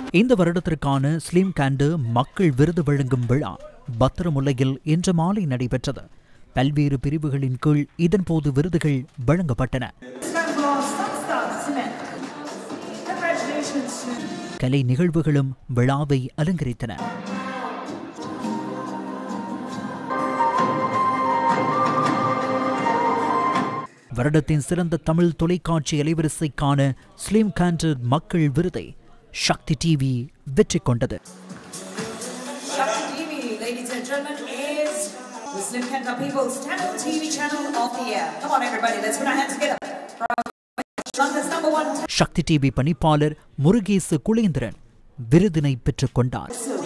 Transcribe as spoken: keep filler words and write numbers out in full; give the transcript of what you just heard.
இந்த வருடத்திற்கான slim counter மக்கள் விருது வழங்கும் விழா பத்திரமுல்லையில் இன்று மாலை நடைபெற்றது. பல்வேறு பிரிவுகளின் கீழ் இதன்போது விருதுகள் வழங்கப்பட்டன. கலை நிகழ்வுகளும் விழாவை அலங்கரித்தன. வருடத்தின் சிறந்த தமிழ் தொலைக்காட்சி அலைவரிசைக்கான ஸ்லிம் காண்டர் மக்கள் விருதை சக்தி டிவி வெற்றி கொண்டது. The Slim Kantar People's Channel T V channel of the year. Come on everybody, let's put our hands together. Lanka's number one. Sakthi TV பணிப்பாளர் முருகேசு குலேந்திரன் விருதினை பெற்றுக் கொண்டார்.